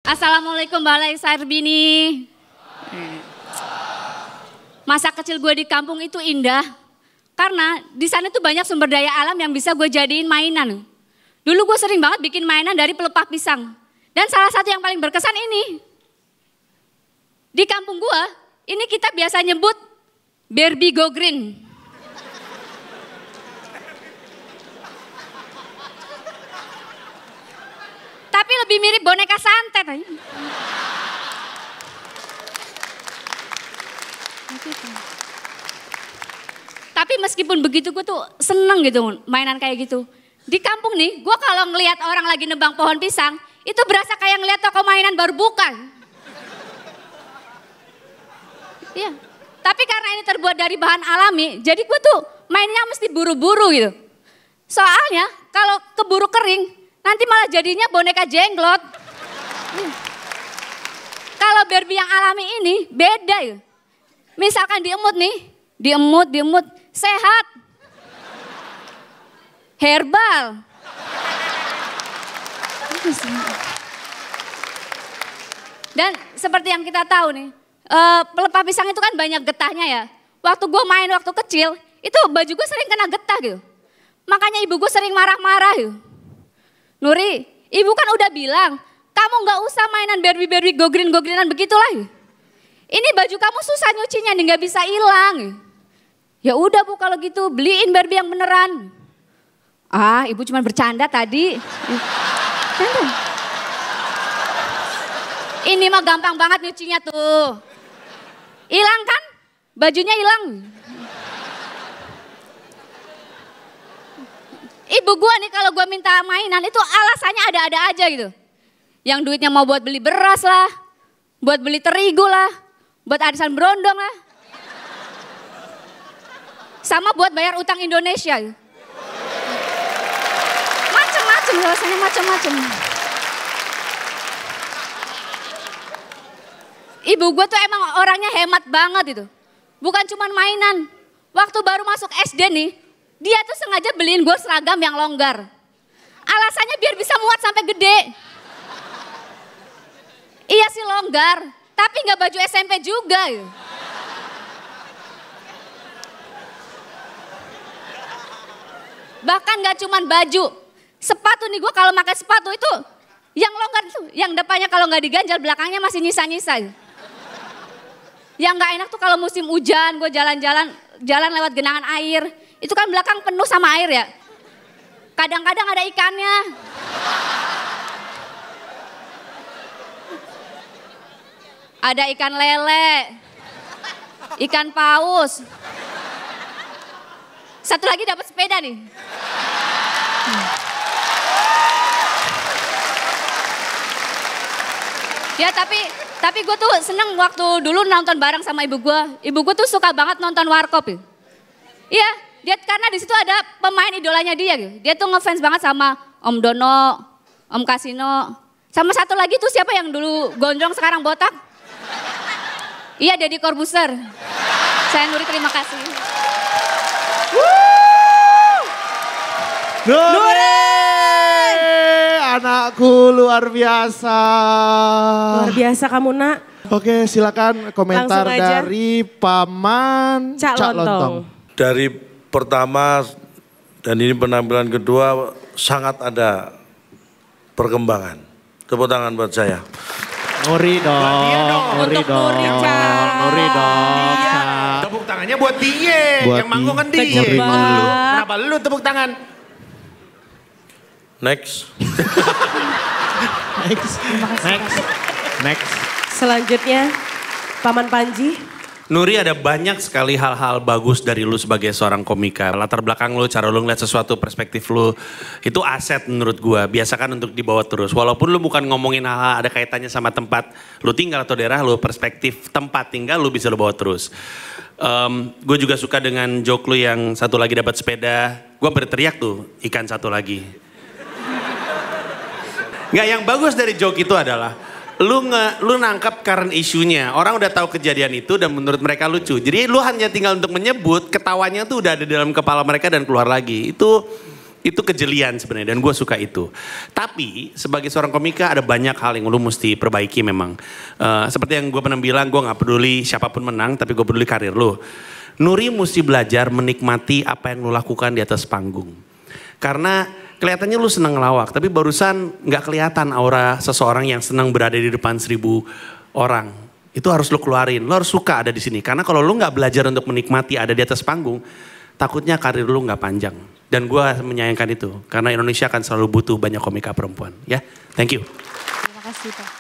Assalamualaikum Balai Sarbini. Masa kecil gue di kampung itu indah. Karena di sana tuh banyak sumber daya alam yang bisa gue jadiin mainan. Dulu gue sering banget bikin mainan dari pelepah pisang. Dan salah satu yang paling berkesan ini. Di kampung gue, ini kita biasa nyebut Barbie Go Green. Tapi lebih mirip boneka santet. Tapi meskipun begitu gue tuh seneng gitu mainan kayak gitu. Di kampung nih, gue kalau ngelihat orang lagi nebang pohon pisang, itu berasa kayak ngelihat toko mainan baru buka. Iya. Tapi karena ini terbuat dari bahan alami, jadi gue tuh mainnya mesti buru-buru gitu. Soalnya kalau keburu kering, nanti malah jadinya boneka jenglot. Kalau Barbie yang alami ini beda ya. Misalkan diemut nih, diemut, sehat. Herbal. Dan seperti yang kita tahu nih, pelepah pisang itu kan banyak getahnya ya. Waktu gue main waktu kecil, itu baju gue sering kena getah gitu. Makanya ibu gue sering marah-marah gitu. Nuri, ibu kan udah bilang, kamu gak usah mainan Barbie go greenan begitulah. Ini baju kamu susah nyucinya nih, gak bisa hilang. Ya udah Bu kalau gitu, beliin Barbie yang beneran. Ah, ibu cuma bercanda tadi. Ini mah gampang banget nyucinya tuh. Hilang kan? Bajunya hilang. Ibu gue nih kalau gue minta mainan itu alasannya ada-ada aja gitu. Yang duitnya mau buat beli beras lah, buat beli terigu lah, buat arisan berondong lah. Sama buat bayar utang Indonesia. Macem-macem alasannya macem-macem. Ibu gue tuh emang orangnya hemat banget itu. Bukan cuma mainan. Waktu baru masuk SD nih, dia tuh sengaja beliin gue seragam yang longgar. Alasannya biar bisa muat sampai gede. Iya sih longgar, tapi gak baju SMP juga. Bahkan gak cuman baju. Sepatu nih gue kalau pakai sepatu itu yang longgar tuh, yang depannya kalau gak diganjal belakangnya masih nyisa-nyisa. Yang gak enak tuh kalau musim hujan gue jalan lewat genangan air. Itu kan belakang penuh sama air ya. Kadang-kadang ada ikannya. Ada ikan lele. Ikan paus. Satu lagi dapat sepeda nih. Ya tapi gue tuh seneng waktu dulu nonton bareng sama ibu gue. Ibu gue tuh suka banget nonton Warkop. Iya, dia karena di situ ada pemain idolanya dia. Dia tuh ngefans banget sama Om Dono, Om Kasino. Sama satu lagi tuh siapa yang dulu gondrong sekarang botak? Iya, Deddy Corbuzier. Saya Nuri, terima kasih. Nuri! Anakku luar biasa. Luar biasa kamu nak. Oke, silakan komentar dari Paman Cak Lontong. Dari pertama dan ini penampilan kedua sangat ada perkembangan. Tepuk tangan buat saya. Nuri dong, Nuri dong, Nuri dong. Tepuk tangannya buat dia, Buat yang manggung kan dia. Kejebak. Kenapa lu tepuk tangan? Next. Next. Selanjutnya Paman Panji. Nuri, ada banyak sekali hal-hal bagus dari lu sebagai seorang komika. Latar belakang lu, cara lu ngeliat sesuatu, perspektif lu, itu aset menurut gua. Biasakan untuk dibawa terus. Walaupun lu bukan ngomongin hal-hal ada kaitannya sama tempat lu tinggal atau daerah lu, perspektif tempat tinggal lu bisa lu bawa terus. Gue juga suka dengan joke lu yang satu lagi dapat sepeda. Gue berteriak tuh, ikan satu lagi. Nggak, yang bagus dari joke itu adalah lu nangkap current isunya. Orang udah tahu kejadian itu dan menurut mereka lucu. Jadi lu hanya tinggal untuk menyebut, ketawanya tuh udah ada dalam kepala mereka dan keluar lagi. Itu Itu kejelian sebenarnya dan gue suka itu. Tapi sebagai seorang komika ada banyak hal yang lu mesti perbaiki memang. Seperti yang gue pernah bilang, gue gak peduli siapapun menang tapi gue peduli karir lu. Nuri mesti belajar menikmati apa yang lu lakukan di atas panggung. Karena kelihatannya lu senang ngelawak tapi barusan gak kelihatan aura seseorang yang senang berada di depan 1000 orang. Itu harus lu keluarin, lu harus suka ada di sini. Karena kalau lu gak belajar untuk menikmati ada di atas panggung, takutnya karir lu gak panjang. Dan gue menyayangkan itu, karena Indonesia akan selalu butuh banyak komika perempuan. Ya, thank you. Terima kasih Pak.